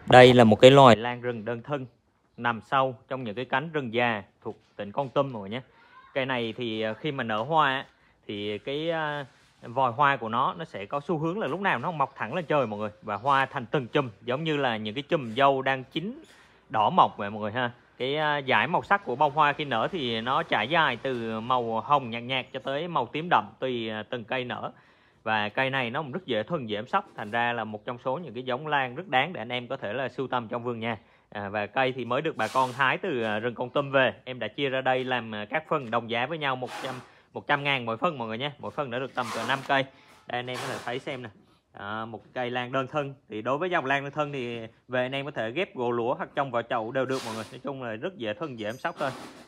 Đây là một cái loài lan rừng đơn thân nằm sâu trong những cái cánh rừng già thuộc tỉnh Kon Tum mọi người nhé. Cây này thì khi mà nở hoa thì cái vòi hoa của nó sẽ có xu hướng là lúc nào nó mọc thẳng lên trời mọi người, và hoa thành từng chùm giống như là những cái chùm dâu đang chín đỏ mọng vậy mọi người ha. Cái dải màu sắc của bông hoa khi nở thì nó trải dài từ màu hồng nhạt nhạt cho tới màu tím đậm tùy từng cây nở. Và cây này nó cũng rất dễ thuần dễ chăm sóc, thành ra là một trong số những cái giống lan rất đáng để anh em có thể là sưu tầm trong vườn nhà. Và cây thì mới được bà con hái từ rừng Kon Tum về, em đã chia ra đây làm các phân đồng giá với nhau 100 ngàn mỗi phân mọi người nhé. Mỗi phân đã được tầm cỡ 5 cây. Đây anh em có thể thấy xem nè. Một cây lan đơn thân thì đối với dòng lan đơn thân thì về anh em có thể ghép gỗ lũa hoặc trồng vào chậu đều được mọi người. Nói chung là rất dễ thuần dễ chăm sóc thôi.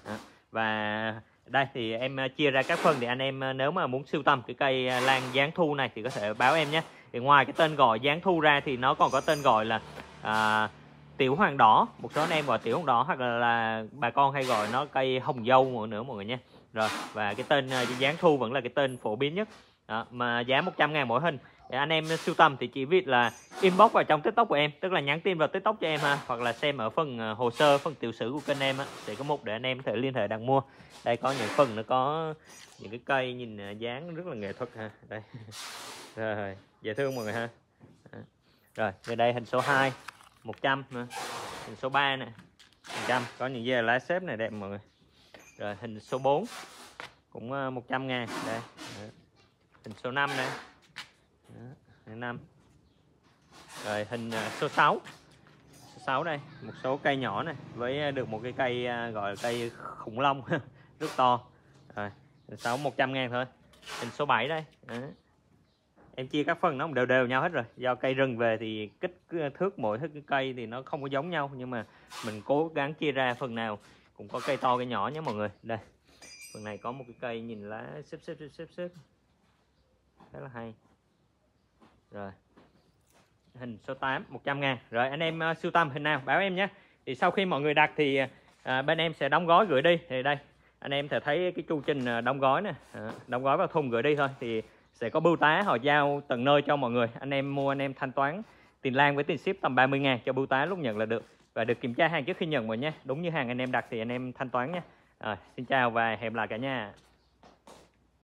Và đây thì em chia ra các phân, thì anh em nếu mà muốn sưu tầm cái cây lan giáng thu này thì có thể báo em nhé. Thì ngoài cái tên gọi giáng thu ra thì nó còn có tên gọi là tiểu hoàng đỏ, một số anh em gọi tiểu hoàng đỏ, hoặc là bà con hay gọi nó cây hồng dâu nữa mọi người nhé. Rồi, và cái tên giáng thu vẫn là cái tên phổ biến nhất. Mà giá 100 ngàn mỗi hình. Để anh em sưu tầm thì chỉ việc là inbox vào trong TikTok của em, tức là nhắn tin vào TikTok cho em ha, hoặc là xem ở phần hồ sơ, phần tiểu sử của kênh em á, sẽ có mục để anh em có thể liên hệ đặt mua. Đây có những phần nó có những cái cây nhìn dáng rất là nghệ thuật ha. Đây. Rồi, dễ thương mọi người ha. Rồi, về đây hình số 2 100 nữa. Hình số 3 nè 100, có những dây lá xếp này đẹp mọi người. Rồi hình số 4 cũng 100 ngàn đây. Hình số 5 này. Hình 5. Rồi hình số 6. Số 6 đây, một số cây nhỏ này với được một cái cây gọi là cây khủng long rất to. Rồi, hình 6 100 ngàn thôi. Hình số 7 đây. Đó. Em chia các phần nó đều đều nhau hết rồi. Do cây rừng về thì kích thước mỗi cái cây thì nó không có giống nhau, nhưng mà mình cố gắng chia ra phần nào cũng có cây to cây nhỏ nhé mọi người. Đây. Phần này có một cái cây nhìn lá xếp rất là hay. Rồi. Hình số 8 100 ngàn. Rồi anh em sưu tầm hình nào báo em nhé. Thì sau khi mọi người đặt thì bên em sẽ đóng gói gửi đi. Thì đây anh em thể thấy cái chu trình đóng gói nè, đóng gói vào thùng gửi đi thôi. Thì sẽ có bưu tá họ giao tận nơi cho mọi người. Anh em mua anh em thanh toán tiền lan với tiền ship tầm 30 ngàn cho bưu tá lúc nhận là được. Và được kiểm tra hàng trước khi nhận mọi nhé. Đúng như hàng anh em đặt thì anh em thanh toán nhé. Xin chào và hẹn gặp lại cả nhà.